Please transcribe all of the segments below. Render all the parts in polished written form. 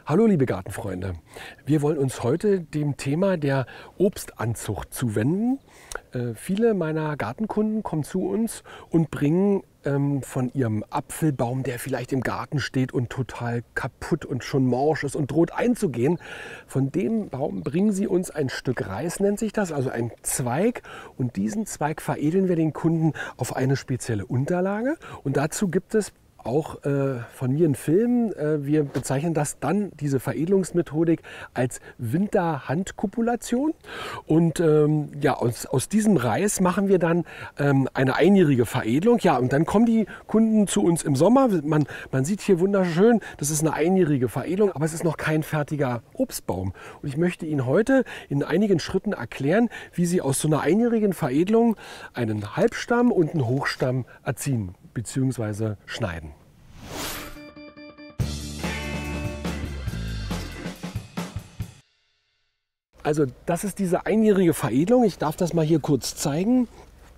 Hallo liebe Gartenfreunde, wir wollen uns heute dem Thema der Obstanzucht zuwenden. Viele meiner Gartenkunden kommen zu uns und bringen von ihrem Apfelbaum, der vielleicht im Garten steht und total kaputt und schon morsch ist und droht einzugehen, von dem Baum bringen sie uns ein Stück Reis, nennt sich das, also ein Zweig, und diesen Zweig veredeln wir den Kunden auf eine spezielle Unterlage, und dazu gibt es auch von mir einen Film. Wir bezeichnen das dann, diese Veredelungsmethodik, als Winterhandkopulation. Und ja, aus diesem Reis machen wir dann eine einjährige Veredelung. Ja, und dann kommen die Kunden zu uns im Sommer. Man sieht hier wunderschön, das ist eine einjährige Veredelung, aber es ist noch kein fertiger Obstbaum. Und ich möchte Ihnen heute in einigen Schritten erklären, wie Sie aus so einer einjährigen Veredelung einen Halbstamm und einen Hochstamm erziehen bzw. schneiden. Also das ist diese einjährige Veredelung. Ich darf das mal hier kurz zeigen.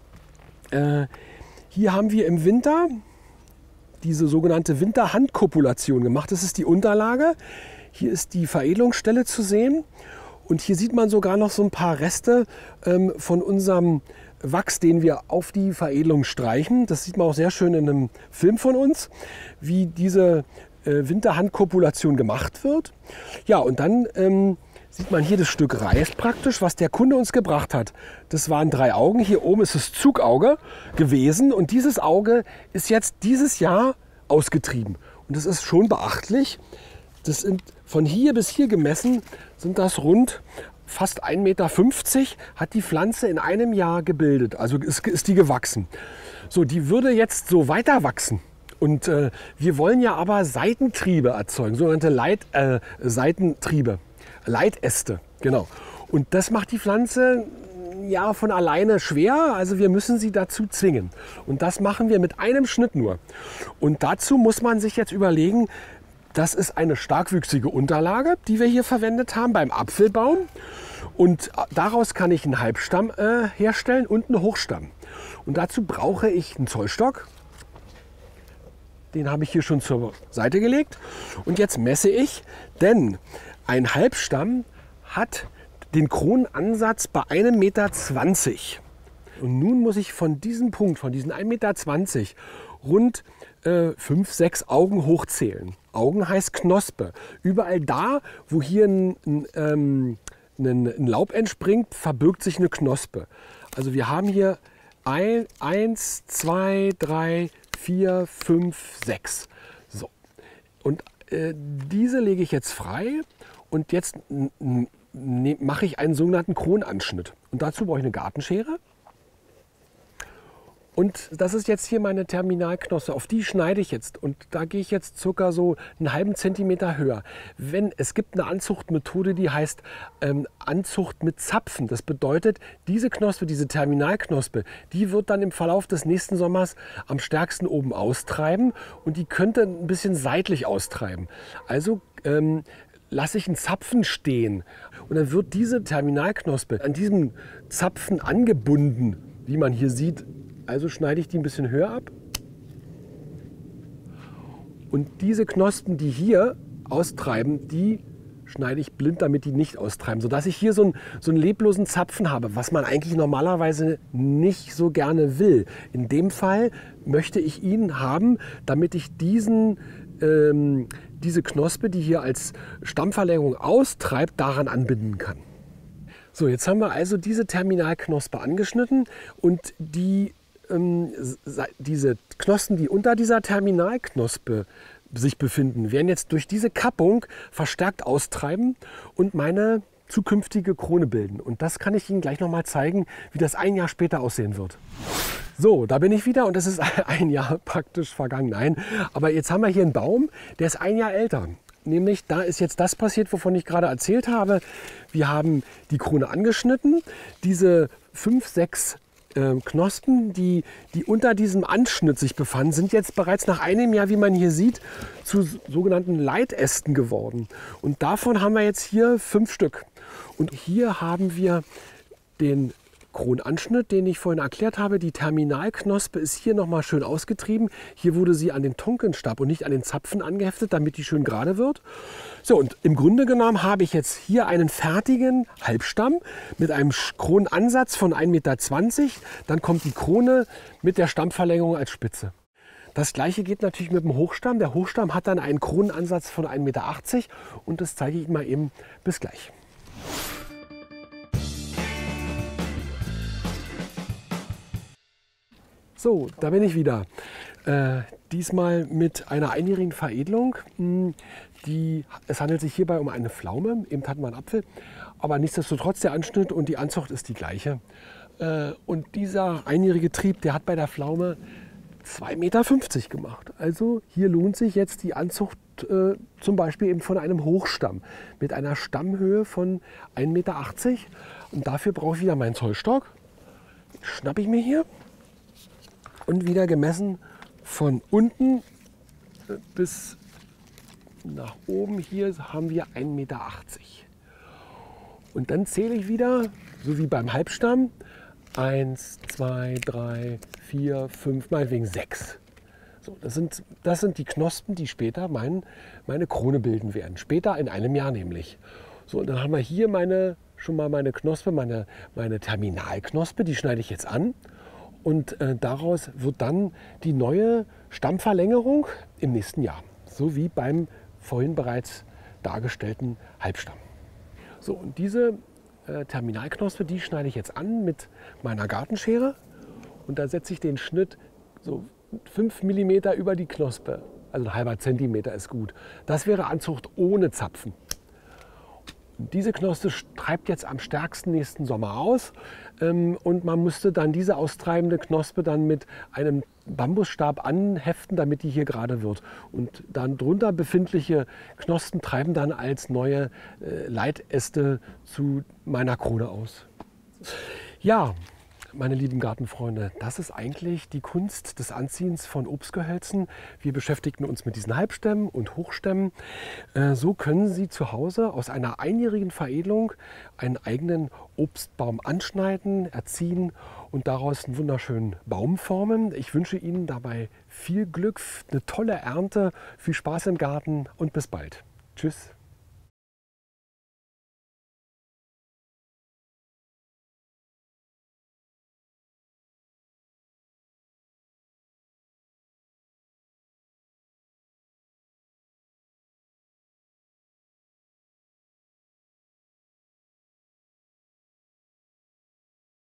Hier haben wir im Winter diese sogenannte Winterhandkopulation gemacht. Das ist die Unterlage. Hier ist die Veredelungsstelle zu sehen. Und hier sieht man sogar noch so ein paar Reste von unserem Wachs, den wir auf die Veredelung streichen. Das sieht man auch sehr schön in einem Film von uns, wie diese Winterhandkopulation gemacht wird. Ja, und dann sieht man hier das Stück Reis praktisch, was der Kunde uns gebracht hat. Das waren 3 Augen. Hier oben ist das Zugauge gewesen, und dieses Auge ist jetzt dieses Jahr ausgetrieben. Und das ist schon beachtlich. Das sind von hier bis hier gemessen, sind das rund fast 1,50 Meter hat die Pflanze in einem Jahr gebildet. Also ist die gewachsen. So, die würde jetzt so weiter wachsen. Und wir wollen ja aber Seitentriebe erzeugen, sogenannte Seitentriebe. Leitäste, genau. Und das macht die Pflanze ja von alleine schwer, also wir müssen sie dazu zwingen. Und das machen wir mit einem Schnitt nur. Und dazu muss man sich jetzt überlegen, das ist eine starkwüchsige Unterlage, die wir hier verwendet haben beim Apfelbaum. Und daraus kann ich einen Halbstamm herstellen und einen Hochstamm. Und dazu brauche ich einen Zollstock. Den habe ich hier schon zur Seite gelegt. Und jetzt messe ich, denn ein Halbstamm hat den Kronenansatz bei 1,20 Meter. Und nun muss ich von diesem Punkt, von diesen 1,20 Meter, rund 5, 6 Augen hochzählen. Augen heißt Knospe. Überall da, wo hier ein Laub entspringt, verbirgt sich eine Knospe. Also wir haben hier 1, 2, 3, 4, 5, 6. So. Und diese lege ich jetzt frei. Und jetzt mache ich einen sogenannten Kronanschnitt. Und dazu brauche ich eine Gartenschere. Und das ist jetzt hier meine Terminalknospe. Auf die schneide ich jetzt. Und da gehe ich jetzt circa so einen halben Zentimeter höher. Es gibt eine Anzuchtmethode, die heißt Anzucht mit Zapfen. Das bedeutet, diese Knospe, diese Terminalknospe, die wird dann im Verlauf des nächsten Sommers am stärksten oben austreiben. Und die könnte ein bisschen seitlich austreiben. Also lasse ich einen Zapfen stehen, und dann wird diese Terminalknospe an diesem Zapfen angebunden, wie man hier sieht. Also schneide ich die ein bisschen höher ab. Und diese Knospen, die hier austreiben, die schneide ich blind, damit die nicht austreiben, sodass ich hier so einen leblosen Zapfen habe, was man eigentlich normalerweise nicht so gerne will. In dem Fall möchte ich ihn haben, damit ich diese Knospe, die hier als Stammverlängerung austreibt, daran anbinden kann. So, jetzt haben wir also diese Terminalknospe angeschnitten, und diese Knospen, die unter dieser Terminalknospe sich befinden, werden jetzt durch diese Kappung verstärkt austreiben und meine zukünftige Krone bilden. Und das kann ich Ihnen gleich noch mal zeigen, wie das ein Jahr später aussehen wird. So, da bin ich wieder, und das ist ein Jahr praktisch vergangen. Nein, aber jetzt haben wir hier einen Baum, der ist ein Jahr älter. Nämlich, da ist jetzt das passiert, wovon ich gerade erzählt habe. Wir haben die Krone angeschnitten. Diese 5, 6 Knospen, die unter diesem Anschnitt sich befanden, sind jetzt bereits nach einem Jahr, wie man hier sieht, zu sogenannten Leitästen geworden. Und davon haben wir jetzt hier 5 Stück. Und hier haben wir den Kronanschnitt, den ich vorhin erklärt habe. Die Terminalknospe ist hier nochmal schön ausgetrieben. Hier wurde sie an den Tonkenstab und nicht an den Zapfen angeheftet, damit die schön gerade wird. So, und im Grunde genommen habe ich jetzt hier einen fertigen Halbstamm mit einem Kronenansatz von 1,20 Meter. Dann kommt die Krone mit der Stammverlängerung als Spitze. Das gleiche geht natürlich mit dem Hochstamm. Der Hochstamm hat dann einen Kronenansatz von 1,80 Meter und das zeige ich Ihnen mal eben. Bis gleich. So, da bin ich wieder. Diesmal mit einer einjährigen Veredelung. Es handelt sich hierbei um eine Pflaume, eben hatten wir einen Apfel, aber nichtsdestotrotz der Anschnitt und die Anzucht ist die gleiche. Und dieser einjährige Trieb, der hat bei der Pflaume 2,50 Meter gemacht. Also hier lohnt sich jetzt die Anzucht zum Beispiel eben von einem Hochstamm mit einer Stammhöhe von 1,80 Meter. Und dafür brauche ich wieder meinen Zollstock. Schnappe ich mir hier. Und wieder gemessen von unten bis nach oben hier haben wir 1,80 Meter. Und dann zähle ich wieder, so wie beim Halbstamm, 1, 2, 3, 4, 5, meinetwegen 6. So, das sind die Knospen, die später meine Krone bilden werden. Später in einem Jahr nämlich. So, und dann haben wir hier schon mal meine Knospe, meine Terminalknospe, die schneide ich jetzt an. Und daraus wird dann die neue Stammverlängerung im nächsten Jahr. So wie beim vorhin bereits dargestellten Halbstamm. So, und diese Terminalknospe, die schneide ich jetzt an mit meiner Gartenschere. Und da setze ich den Schnitt so 5 mm über die Knospe. Also ein halber Zentimeter ist gut. Das wäre Anzucht ohne Zapfen. Diese Knospe treibt jetzt am stärksten nächsten Sommer aus und man müsste dann diese austreibende Knospe dann mit einem Bambusstab anheften, damit die hier gerade wird. Und dann drunter befindliche Knospen treiben dann als neue Leitäste zu meiner Krone aus. Ja, meine lieben Gartenfreunde, das ist eigentlich die Kunst des Anziehens von Obstgehölzen. Wir beschäftigten uns mit diesen Halbstämmen und Hochstämmen. So können Sie zu Hause aus einer einjährigen Veredelung einen eigenen Obstbaum anschneiden, erziehen und daraus einen wunderschönen Baum formen. Ich wünsche Ihnen dabei viel Glück, eine tolle Ernte, viel Spaß im Garten und bis bald. Tschüss.